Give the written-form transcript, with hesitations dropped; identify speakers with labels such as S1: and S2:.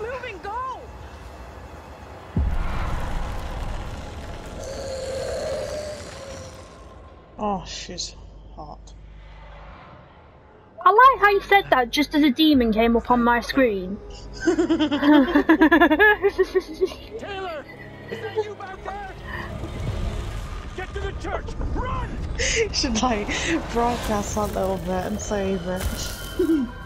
S1: moving, go!
S2: Oh, she's hot.
S3: I like how you said that just as a demon came up on my screen.
S1: Taylor! Is that you back there? Get to the church! Run!
S2: Should like broadcast that little bit and save it.